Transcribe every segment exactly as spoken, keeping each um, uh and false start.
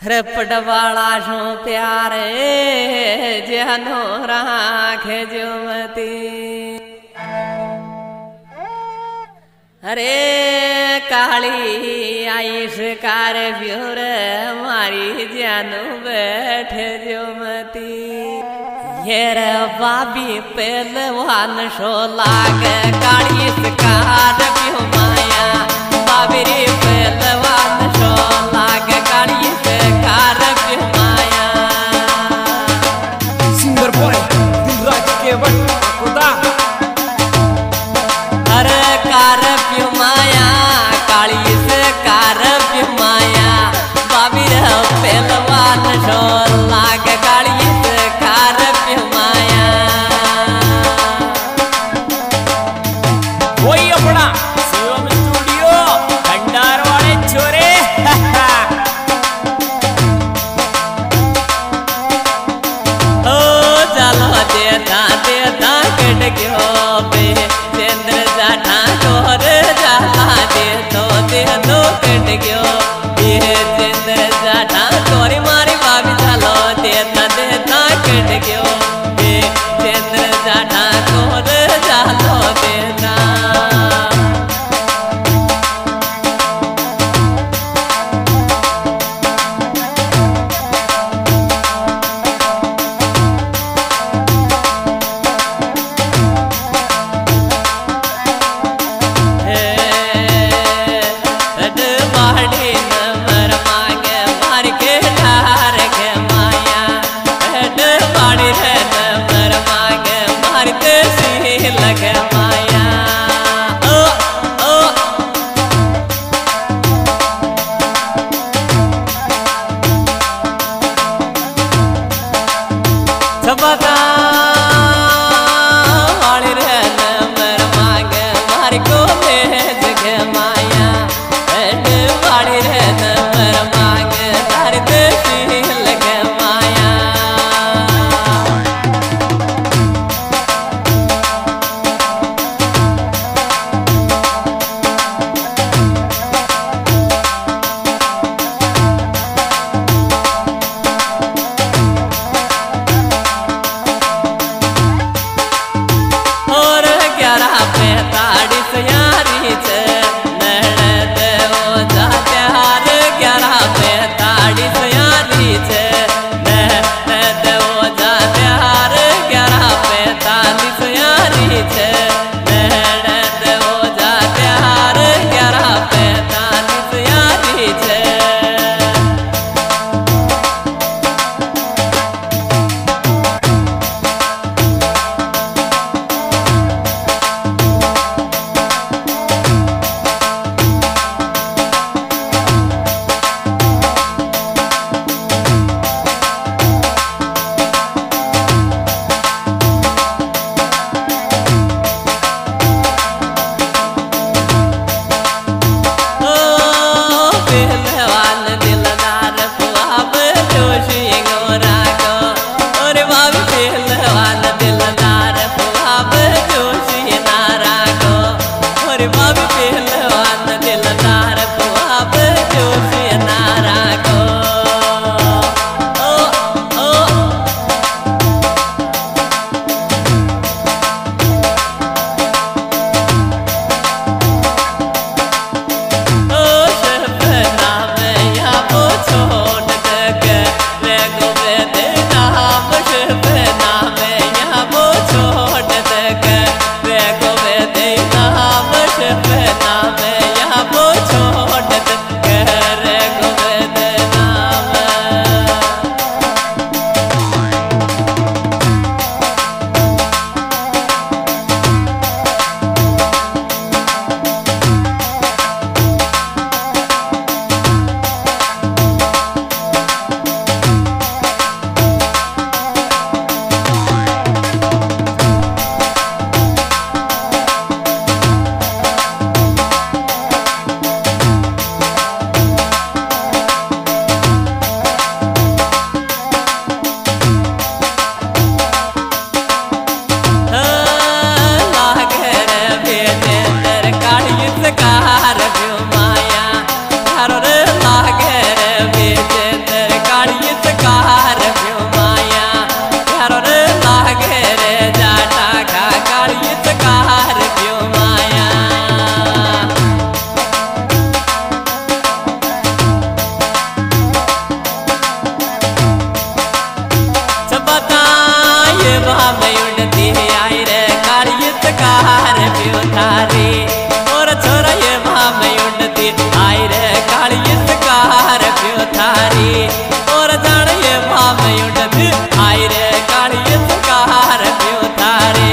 रपटवाला show प्यारे जनो राखे जुमती। अरे काली आईश कार व्यूर मारी जानू बैठ जुमती। ये रे बाबी पहलवान शो लाग काली कार व्यूर माया बाबी रे पहलवान शो लाग काली कार व्यूर माया। सिंगर बॉय दिलराज केवल खुदा अरे कार व्यूर माया काली से कार व्यूर माया बाबी रे पहलवान शो लाग काली से कार व्यूर माया। वही अपना शिवम स्टूडियो भंडार वाले छोरे। थारी और जानिए भाव उठत आई रे काली कार प्यो थारे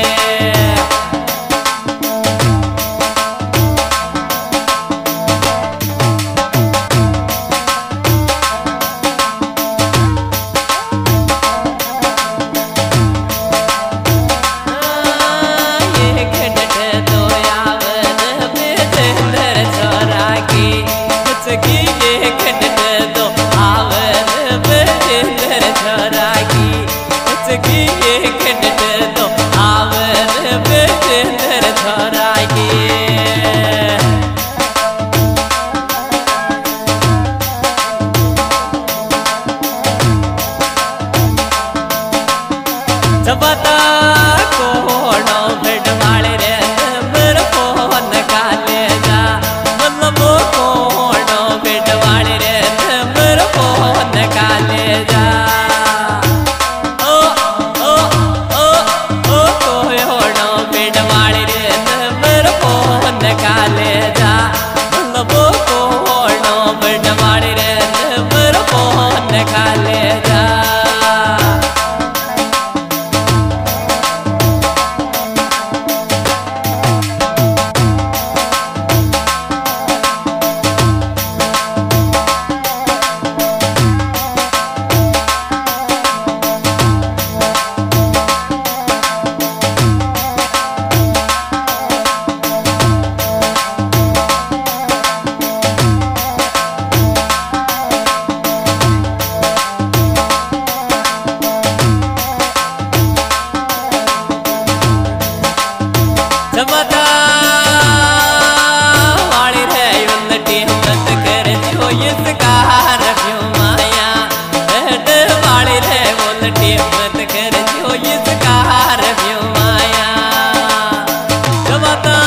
जबता कोणो भेटवाले रे नंबर फोन काले जा मतलब कोणो भेटवाले रे नंबर फोन काले जा ओ ओ ओ ओ कोणो भेटवाले रे नंबर फोन काले जा मतलब कोणो भेटवाले रे नंबर फोन काले जा जबता वाली रे उल्टी मत कर जो इसकार प्यो माया बैठ वाली रे उल्टी मत कर जो इसकार प्यो माया जबता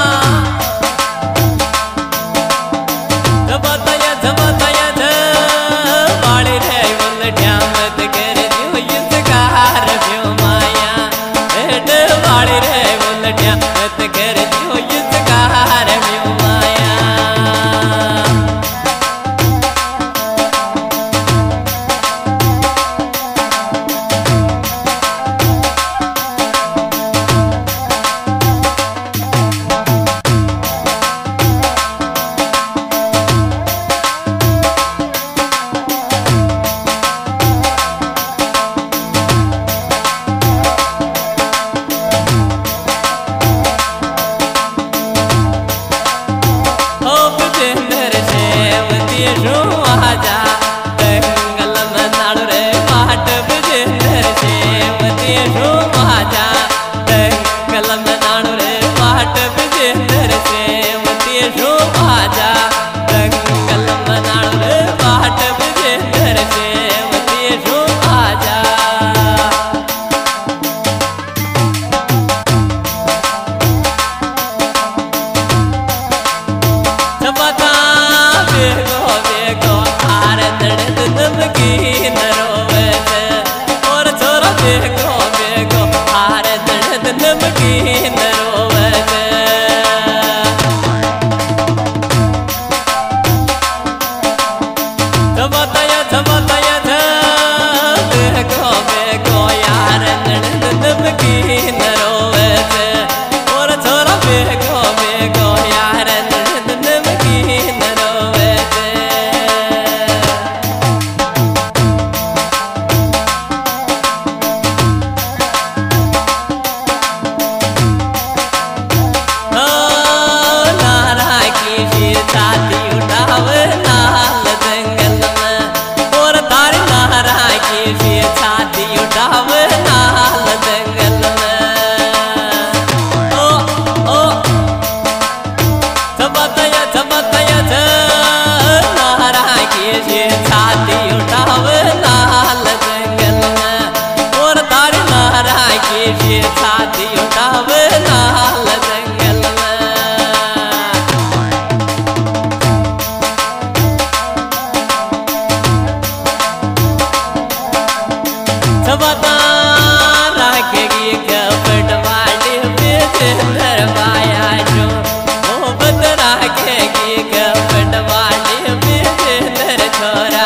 जबता या जबता या वाली रे उल्टी मत कर जो इसकार प्यो माया बैठ वाली रे उल्टी मत कर जो इसकार प्यो माया आजा दंगल मनाड़ू रे बाट बजेंदर सेवती रो आजा दंगल मनाड़ू रे बाट बजेंदर सेवती रो आजा दंगल मनाड़ू रे बाट बजेंदर सेवती रो आजा जबता बेगो बेगो आर दर्द नमकीन रोवे और छोरा बेगो बेगो आर दर्द नमकीन रोवे जबता या जबता या बेगो बेगो यार दर्द नमकीन रोवे और छोरा बेगो बेगो यार दर्द नमकीन रोवे छाती उठाव नाल जंगल में और तारी नारा की फिर छाती उठाव नाल जंगल में ओ ओ जबतया जबतया नारा की फिर छाती उठाव नाल जंगल में और तारी नारा की फिर छाती उठाव नाल जंगल में जबता रखेगी कपट वाली बेचंदर पाया जो मोहब्बत रखेगी कपट वाली बेचंदर छोरा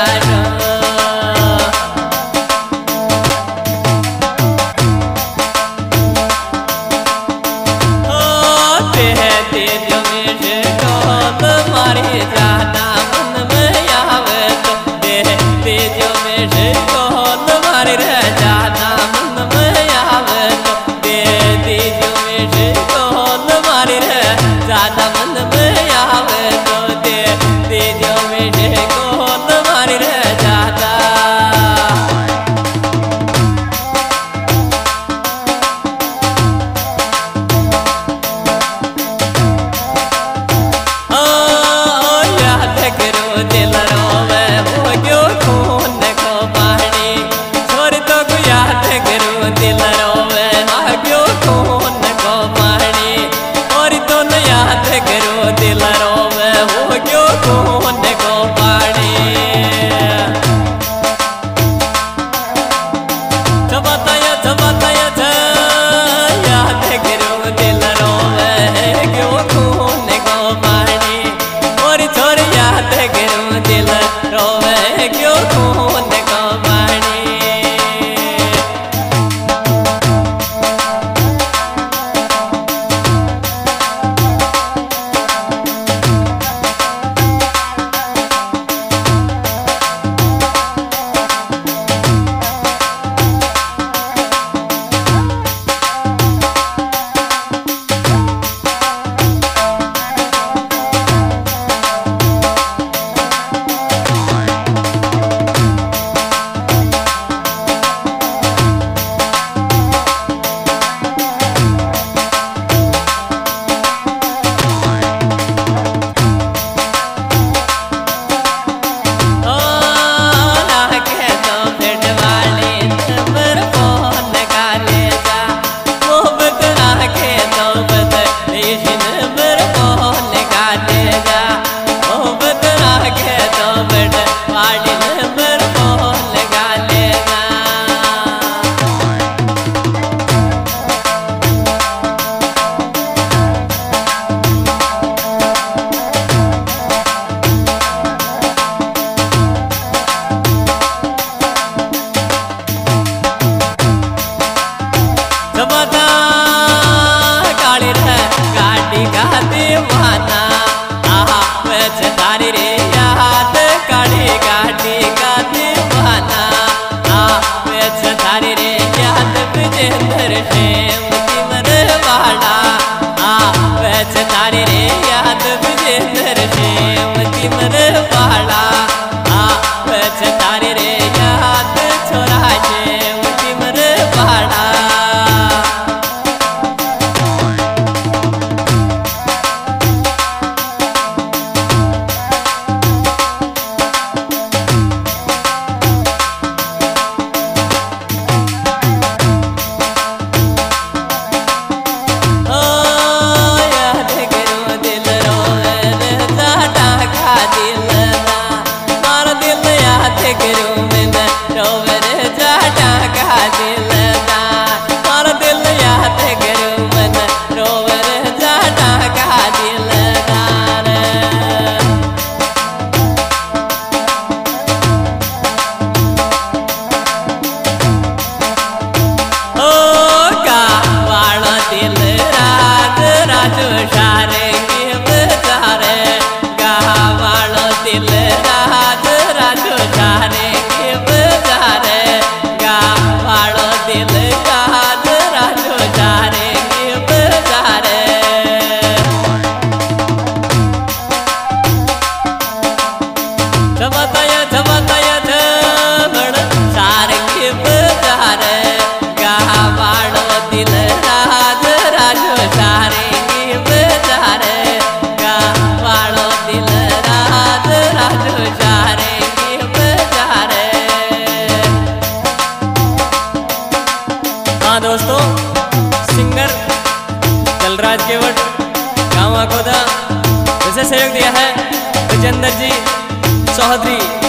दोस्तों, सिंगर जलराज केवट गाँव अकोदा, जिसे सहयोग दिया है विजेंद्र जी चौधरी।